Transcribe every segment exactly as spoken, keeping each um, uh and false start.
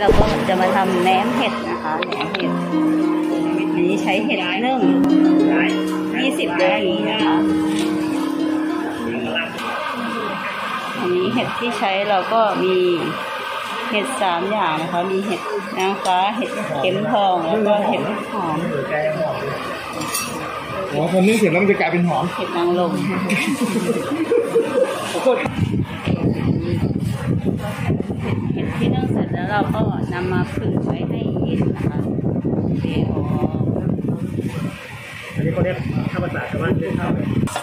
เราก็จะมาทำแหนมเห็ดนะคะแหนมเห็ดอันนี้ใช้เห็ดนึ่งยี่สิบนาทีนะคะอันนี้เห็ดที่ใช้เราก็มีเห็ดสามอย่างนะคะมีเห็ดนางฟ้าเห็ดเข็มทองแล้วก็เห็ดหอมอ๋อพอนึ่งเสร็จแล้วมันจะกลายเป็นหอมเห็ดนางรมเห็ดที่นึ่งเสร็จแล้วเราก็นำมาผึ่งไว้ให้เย็นนะคะเดี๋ยวอันนี้เขาเรียกข้าวภาษาชาวบ้านเรียกข้าว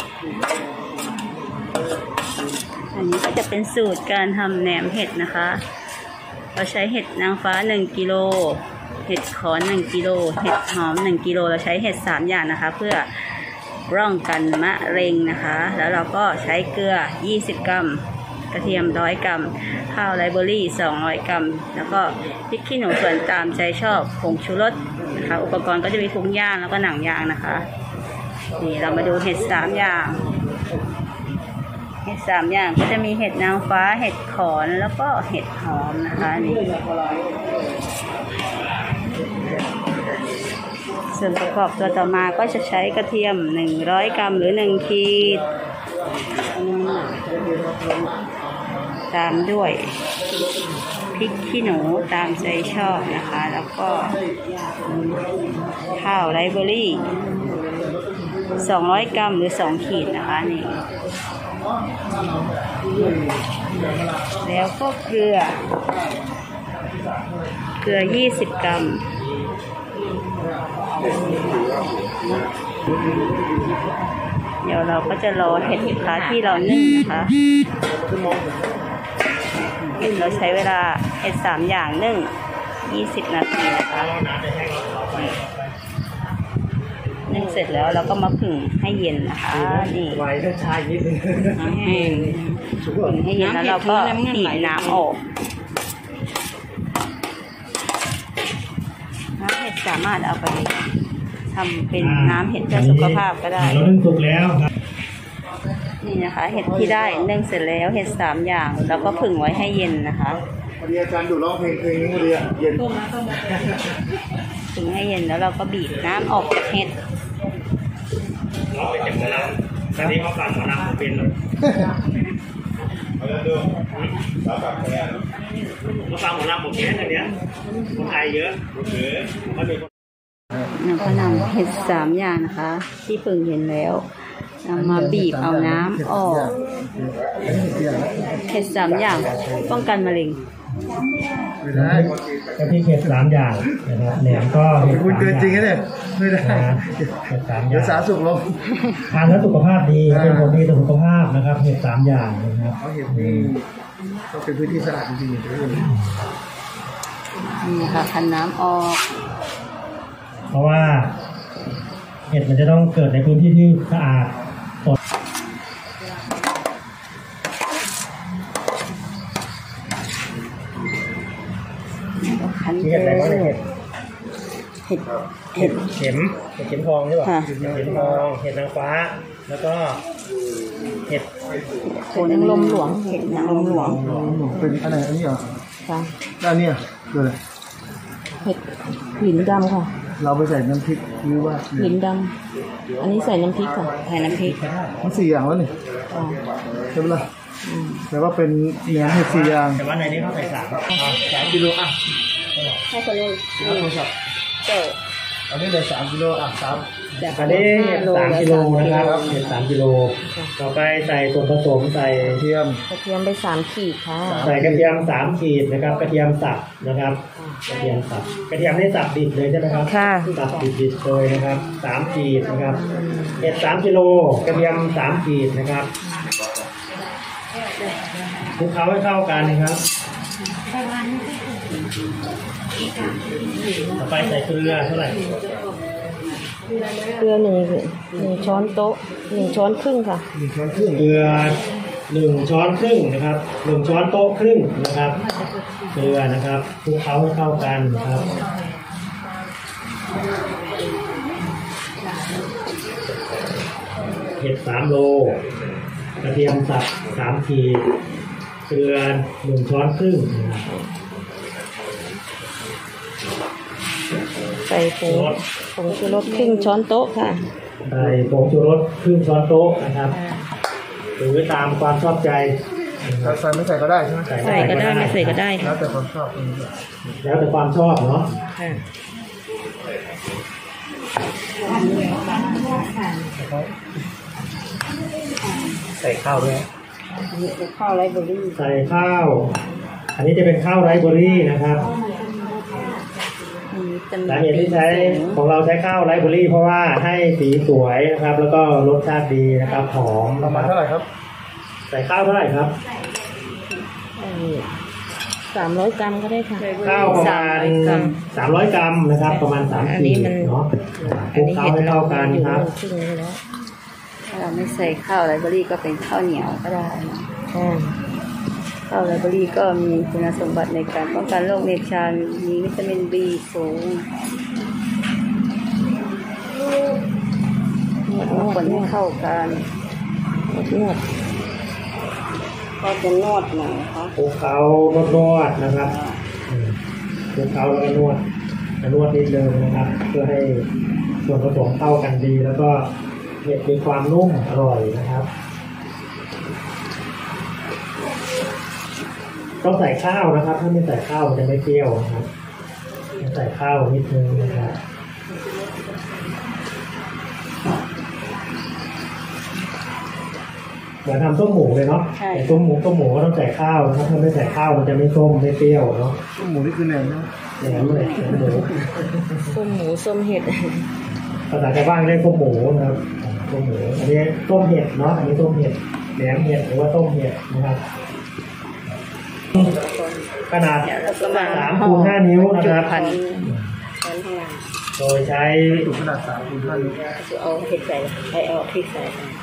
อันนี้ก็จะเป็นสูตรการทำแหนมเห็ดนะคะเราใช้เห็ดนางฟ้าหนึ่งกิโลเห็ดขอนหนึ่งกิโลเห็ดหอมหนึ่งกิโลเราใช้เห็ดสามอย่างนะคะเพื่อป้องกันมะเร็งนะคะแล้วเราก็ใช้เกลือยี่สิบกรัมกระเทียมร้อยกรัมข้าวไรเบอรี่สองร้อยกรัมแล้วก็พริกขี้หนูส่วนตามใจชอบผงชูรสนะคะอุปกรณ์ก็จะมีพุงย่างแล้วก็หนังย่างนะคะนี่เรามาดูเห็ดสามอย่างเห็ดสามอย่างก็จะมีเห็ดนางฟ้าเห็ดขอนแล้วก็เห็ดหอมนะคะนี่ส่วนประกอบตัวต่อมาก็จะใช้กระเทียมหนึ่งร้อยกรัมหรือหนึ่งขีดตามด้วยพริกขี้หนูตามใจชอบนะคะแล้วก็ข้าวไรเบอรี่สองร้อยกรัมหรือสองขีดนะคะนี่แล้วก็เกลือเกลือยี่สิบกรัมเดี๋ยวเราก็จะรอเห็ดนะคะที่เรานึ่งนะคะเห็ดเราใช้เวลาเห็ดสามอย่างนึ่งยี่สิบนาทีนะคะนึ่งเสร็จแล้วเราก็มาผึ่งให้เย็นนะคะนี่ไว้ถ้าชายนิดนึงแห้งผึ่งให้เย็นแล้วเราก็บีบน้ำออกน้ำเห็ดสามารถเอาไปทำเป็นน้ำเห็ดเพื่อสุขภาพก็ได้เรานึ่งสุกแล้วนี่นะคะเห็ดที่ได้นึ่งเสร็จแล้วเห็ดสามอย่างแล้วก็ผึ่งไว้ให้เย็นนะคะพอดีอาจารย์ดูร้องเพลงเพลงนี้พอดีเย็นผึ่งให้เย็นแล้วเราก็บีบน้ำออกจากเห็ดเราไปจับแล้วตอนนี้เขาฟังหมอลำเป็นเลยเขาจะดูสาวแบบนี้เขาฟังหมอลำหมดแค่ตอนนี้คนไทยเยอะเยอะเขาดูเราก็นำเห็ดสามอย่างนะคะที่ผึ่งเย็นแล้วนำมาบีบเอาน้ำออกเห็ดสามอย่างป้องกันมะเร็งไม่ได้ก็ที่เห็ดสามอย่างนะครับแหนมก็เห็ดสามอย่างจริงๆเนี่ยไม่ได้เห็ดสามอย่างสาสุกลงทานแล้วสุขภาพดีเป็นผลดีต่อสุขภาพนะครับเห็ดสามอย่างนะครับเขาเห็ดนี่ก็เป็นพื้นที่สะอาดจริงๆเลยนี่ค่ะคั้นน้ำออกเพราะว่าเห็ดมันจะต้องเกิดในพื้นที่ที่สะอาดสดคั้นเห็ดอะไรบ้างเห็ดเห็ดเห็ดเข็มเห็ดเข็มทองใช่ป่ะเห็ดเข็มทองเห็ดนางฟ้าแล้วก็เห็ดโคนางรมหลวงเห็ดนางรมหลวงเป็นอะไรอันนี้เหรอค่ะด้านนี้คืออะไรเห็ดหินดำค่ะเราไปใส่น้ำพริกหรือว่าหินดำอันนี้ใส่น้ำพริกค่ะใส่น้ำพริกมันสี่อย่างแล้วนี่ใช่ไหมล่ะแต่ว่าเป็นเนื้อเห็ดสี่อย่างแต่ว่าในนี้เขาใส่สามสามกิโลอ่ะให้คนนู้นเจ้าอันนี้เลยสามกิโลอ่ะสามอันนี้เห็ดสามกิโลนะครับเห็ดสามกิโลต่อไปใส่ส่วนผสมใส่กระเทียมกระเทียมไปสามขีดค่ะใส่กระเทียมสามขีดนะครับกระเทียมสับนะครับกระเทียมสับกระเทียมนี่สับดิบเลยใช่ไหมครับค่ะสับดิบๆเลยนะครับสามขีดนะครับเห็ดสามกิโลกระเทียมสามขีดนะครับคลุกเคล้าให้เข้ากันนะครับต่อไปใส่เกลือเท่าไหร่เกลือหนึ่งหนึ่งช้อนโต๊ะหนึ่งช้อนครึ่งค่ะหนึ่งช้อนครึ่งเกลือหนึ่งช้อนครึ่งนะครับหนึ่งช้อนโต๊ะครึ่งนะครับเกลือนะครับคลุกเคล้าให้เข้ากันครับเห็ดสามโลกระเทียมสับสามขีดเกลือหนึ่งช้อนครึ่งนะครับใส่ผงผงชูรสครึ่งช้อนโต๊ะค่ะใส่ผงชูรสครึ่งช้อนโต๊ะนะครับหรือตามความชอบใจใส่ไม่ใส่ก็ได้ใช่ไหมใส่ก็ได้ไม่ใส่ก็ได้แล้ค่ะวแต่ความชอบแล้วแต่ความชอบเนาะค่ะใส่ข้าวด้วยข้าวไรเบอรี่ใส่ข้าว อันนี้จะเป็นข้าวไรซ์เบอรี่นะครับสาเหตุที่ใช้ของเราใช้ข้าวไรซ์เบอรี่เพราะว่าให้สีสวยนะครับ แล้วก็รสชาติดีนะครับหอมประมาณเท่าไหร่ครับใส่ข้าวเท่าไหร่ครับสามร้อยกรัมก็ได้ค่ะข้าวประมาณสามร้อยกรัมนะครับ ประมาณสามขีดเนาะคลุกเคล้าให้เข้ากันครับถ้าเราไม่ใส่ข้าวไรเบอรี่ก็เป็นข้าวเหนียวก็ได้ข้าวไรเบอรี่ก็มีคุณสมบัติในการป้องกันโรคเนชามีวิตามินบีสูงคนให้เข้ากันนวดก็จะนวดหน่อยค่ะคลุกเคล้านวดๆนะครับคลุกเคล้าแล้วก็นวดนวดนิดนึงนะครับ เพื่อให้ส่วนผสมเข้ากันดี แล้วก็เห็ดมีความนุ่มอร่อยนะครับต้องใส่ข้าวนะครับถ้าไม่ใส่ข้าวจะไม่เปรี้ยวนะครับใส่ข้าวนิดนึงนะครับเหมือนทำต้มหมูเลยเนาะแต่ต้มหมูต้มหมูก็ต้องใส่ข้าวนะครับถ้าไม่ใส่ข้าวมันจะไม่ส้มไม่เปรี้ยวเนาะหมูนี่คือแหนมนะแหนมเลยแหนมหมูส้มหมูส้มเห็ดภาษาชาวบ้านเรียกต้มหมูนะครับต้มหมูอันนี้ต้มเห็ดเนาะอันนี้ต้มเห็ดแหนมเห็ดหรือว่าต้มเห็ดนะครับขนาดสามคูณห้านิ้วนะครับโดยใช้ถูกขนาดสามคูณห้านิ้วเอาเห็ดใส่ไอเอาพริกใส่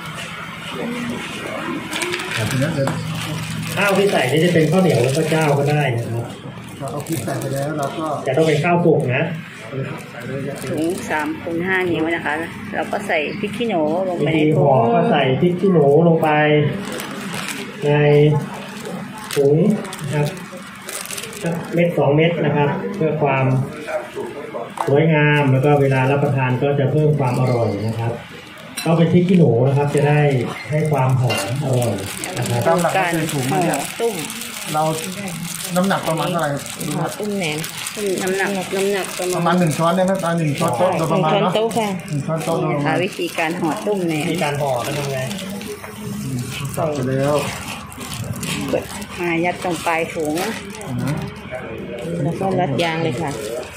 ข้าวที่ใส่นี่จะเป็นข้าวเหนียวแล้วก็เจ้าก็ได้นะครับเราเอาพริกใส่ไปแล้วเราก็แต่ต้องเป็นข้าวสุกนะถุงสามคูณห้านิ้วนะคะเราก็ใส่พริกขี้หนูลงวิไปในธีถุห่อง ก็ใส่พริกขี้หนูลงไปในถุงนะครับสักเม็ดสองเม็ดนะครับ เพื่อความสวยงามแล้วก็เวลารับประทานก็จะเพิ่มความอร่อยนะครับก็เป็นพริกขี้หนูนะครับ จะได้ให้ความหอมอร่อยนะครับตามหลักการถุงห่อเนี่ยตุ้มเราน้ำหนักประมาณเท่าไหร่ดูห่อครับตุ้มแหนมน้ำหนักน้ำหนักประประมามาณณหนึ่งช้อนได้ไหมประมาณหนึ่งช้อนโต๊ะโดยประมาณช้อนเนาะโต๊ะค่ะหนึ่งช้อนโต๊ะโดยนี่ประค่ะมาณวิธีการห่อตุ้มแหนมมีการห่อแล้วทำไงใส่ไปแล้วกดมายัดตรงปลายถุงแล้วก็รัดยางเลยค่ะ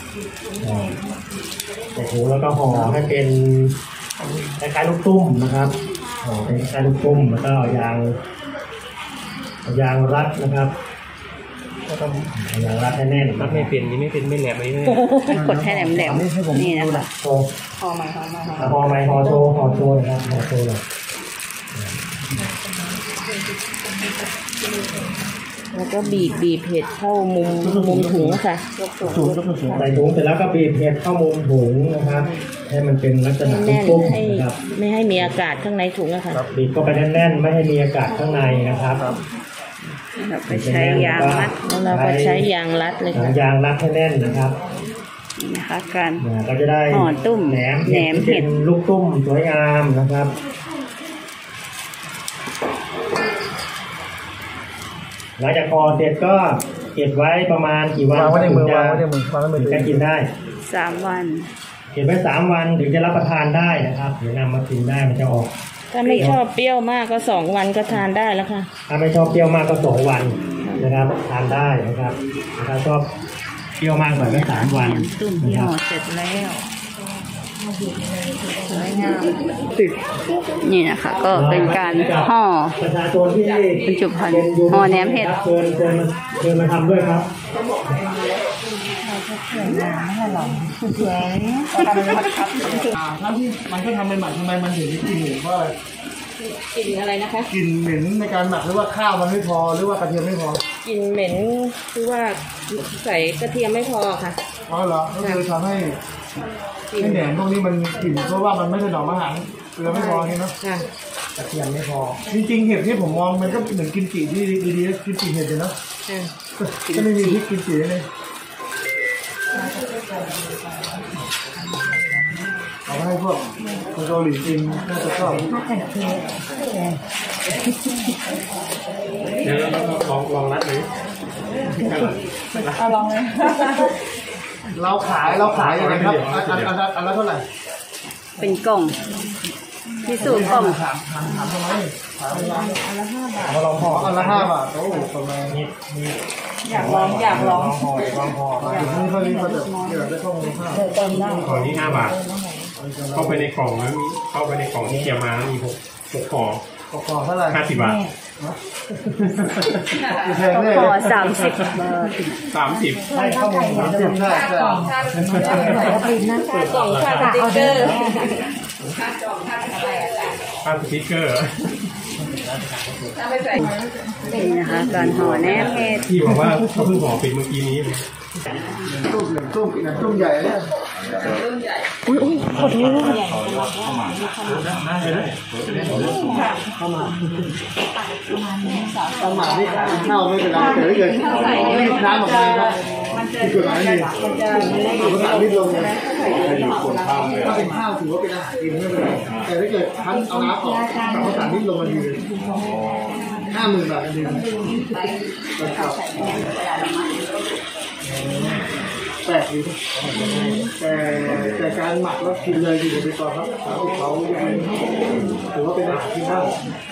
ใส่ถุงแล้วก็ห่อให้เป็นคล้ายๆลูกตุ้มนะครับห่อเป็นคล้ายๆลูกตุ้มแล้วก็เอายางเอายางรัดนะครับเอายางรัดให้แน่นรัดไม่เป็นนี่ไม่เป็นไม่แหลมไม่ไม่กดให้แหลมแหลมๆนี่นะคะโชว์ห่อมาห่อมาห่อห่อไม้ห่อโชว์ห่อโชว์นะครับห่อโชว์เลยแล้วก็บีบบีบเห็ดเข้ามุมมุมถุงค่ะสูงก็คือสูงใส่ถุงเสร็จแล้วก็บีบเห็ดเข้ามุมถุงนะครับ ให้มันเป็นลักษณะแน่นตุ้มให้ๆนะครับไม่ให้มีอากาศข้างในถุงอะค่ะบีบเข้าไปแน่นๆไม่ให้มีอากาศข้างในนะครับเราไปใช้ยางรัดแล้วเราก็ใช้ยางรัดเลยหนัค่ะงยางรัดให้แน่นนะครับนี่นะคะการเนี่ยก็จะได้ห่อตุ้มแหนมแหนมเห็ดเป็นลูกตุ้มสวยงามนะครับหลังจากห่อเสร็จก็เก็บไว้ประมาณกี่วันวางไว้ในมือถึงจะวางไว้ในมือวางไว้ในมือถึงจะกินได้สามวันเก็บไว้สามวันถึงจะรับประทานได้นะครับเดี๋ยวนำมากินได้มันจะออกถ้าไม่ชอบเปรี้ยวมากก็สองวันก็ทานได้แล้วค่ะถ้าไม่ชอบเปรี้ยวมากก็สองวันนะครับทานได้นะครับถ้าชอบเปรี้ยวมากหน่อยก็สามวันตุ้มที่นะคห่รัอบ เสร็จแล้วสวยงามติดนี่นะคะก็เป็นการห่อประชาชนที่บรรจุภัณฑ์เป็นยูห่อแหนมเห็ดครับเชิญเชิญมาเชิญมาทำด้วยครับอ่าถ้าที่มันก็ทำใหม่ๆทำไมมันถึงมีกลิ่นเหม็นเพราะอะไรกลิ่นอะไรนะคะกลิ่นเหม็นในการหมักหรือว่าข้าวมันไม่พอหรือว่ากระเทียมไม่พอกลิ่นเหม็นคือว่าใส่กระเทียมไม่พอค่ะอ๋อเหรอก็คือทำให้ให้แหนมพวกนี้มันกลิ่นเพราะว่ามันไม่ถนอมอาหารเกลือไม่พอนี่เนาะค่ะกระเทียมไม่พอจริงๆเห็ดที่ผมมองมันก็เหมือนกิมจิที่ดีๆกิมจิเห็ดเลยเนาะค่ะก็ไม่มีพริกกิมจิเลยเอาไปให้พวกคนเกาหลีกินน่าจะชอบเดี๋ยวเราลองลองรัดเลยเอาลองเลยเราขายเราขายยังไงครับอันอันอันอันละเท่าไหร่เป็นกล่องพิสูจน์กล่องถามถามถามทำไมขายอันละห้าบาทเอาลองห่ออันละห้าบาทโอ้ประมาณนี้นี่อยากลองอยากลองห่อลองห่อนี่เขานี่เขาจะเดี๋ยวได้ข้อมูลภาพกล่องนี้ห้าบาทเข้าไปในกล่องแล้วมีเข้าไปในกล่องที่เตรียมมามีหกหกห่อห่อเท่าไหร่ห้าสิบบาทแพงเลยห่อสามสิบสามสิบใช่ข้อมูลสามสิบใช่ใช่กล่องค่าสติ๊กเกอร์ค่าสติ๊กเกอร์นี่นะคะการห่อแหนมเห็ดที่บอกว่าเขาเพิ่งห่อเป็นเมื่อกี้นี้ตุ้มหนึ่งตุ้มหนึ่งตุ้มใหญ่เนี่ยอุ้ยอุ้ยขอโทษตำหมักนี่ขายข้าวไม่เป็นไรแต่ถ้าเกิดไม่มีน้ำออกมาครับที่เกิดอะไรนี่ภาษาที่ลงเนี่ยถ้าเป็นข้าวถือว่าเป็นอาหารกินไม่เป็นไรแต่ถ้าเกิดท่านเอาน้ำออกกับภาษาที่ลงมันดีเลยห้าหมื่นบาทกันดีแปลกดีแต่แต่การหมักแล้วกินเลยอยู่ในตัวครับเขายังถือว่าเป็นอาหารที่บ้าน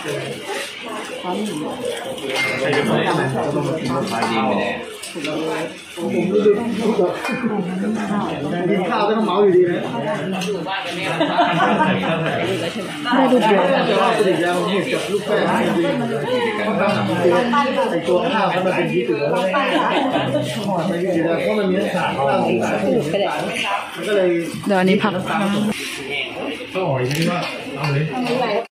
ใช่ไหมผมรู้สึกรู้สึกกินข้าวต้องเมาอยู่ดีนะไม่ดูเดียวแต่ว่าปกติแล้วเห็ดกับลูกแป้งจริงไอตัวข้าวมันเป็นที่ตื่นแล้วไม่ยืดแล้วเพราะมันมีน้ำสารข้าวมันก็เลยเดี๋ยวอันนี้ผักก็อ่อยนี่ว่าเอาเลย